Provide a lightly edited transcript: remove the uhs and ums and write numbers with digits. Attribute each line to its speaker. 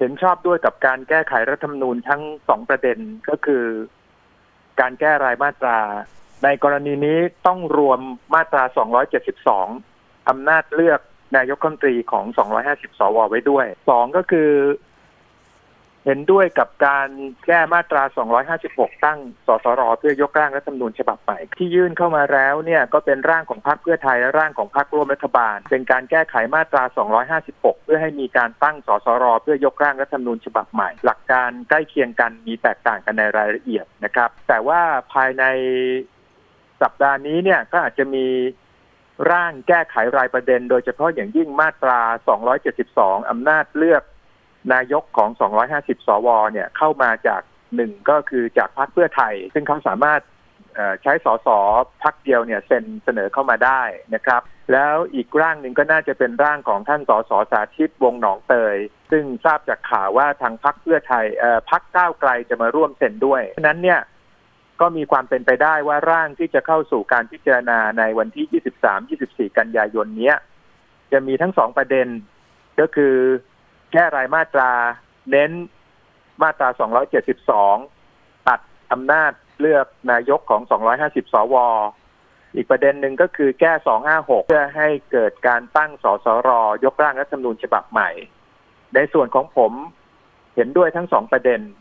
Speaker 1: เห็นชอบด้วยกับการแก้ไขรัฐธรรมนูญทั้งสองประเด็นก็คือการแก้รายมาตราในกรณีนี้ต้องรวมมาตรา272อำนาจเลือกนายกรัฐมนตรีของ250สวไว้ด้วย2ก็คือเห็นด้วยกับการแก้มาตรา256ตั้งสสรเพื่อยกร่างรัฐธรรมนูญฉบับใหม่ที่ยื่นเข้ามาแล้วเนี่ยก็เป็นร่างของพรรคเพื่อไทยและร่างของพรรคร่วมรัฐบาลเป็นการแก้ไขมาตรา256เพื่อให้มีการตั้งสสรเพื่อยกร่างรัฐธรรมนูญฉบับใหม่หลักการใกล้เคียงกันมีแตกต่างกันในรายละเอียดนะครับแต่ว่าภายในสัปดาห์นี้เนี่ยก็อาจจะมีร่างแก้ไขรายประเด็นโดยเฉพาะอย่างยิ่งมาตรา272อำนาจเลือกนายกของ250สวเนี่ยเข้ามาจาก1ก็คือจากพรรคเพื่อไทยซึ่งเขาสามารถใช้สสพรรคเดียวเนี่ยเสนอเข้ามาได้นะครับแล้วอีกร่างหนึ่งก็น่าจะเป็นร่างของท่านสสสาธิตวงศ์หนองเตยซึ่งทราบจากข่าวว่าทางพรรคเพื่อไทยพรรคก้าวไกลจะมาร่วมเซ็นด้วยฉะนั้นเนี่ยก็มีความเป็นไปได้ว่าร่างที่จะเข้าสู่การพิจารณาในวันที่ 23-24 กันยายนนี้จะมีทั้ง2ประเด็นก็คือแก้รายมาตราเน้นมาตรา272ตัดอำนาจเลือกนายกของ250สวอีกประเด็นหนึ่งก็คือแก้256เพื่อให้เกิดการตั้งสสรยกร่างรัฐธรรมนูญฉบับใหม่ในส่วนของผมเห็นด้วยทั้ง2ประเด็น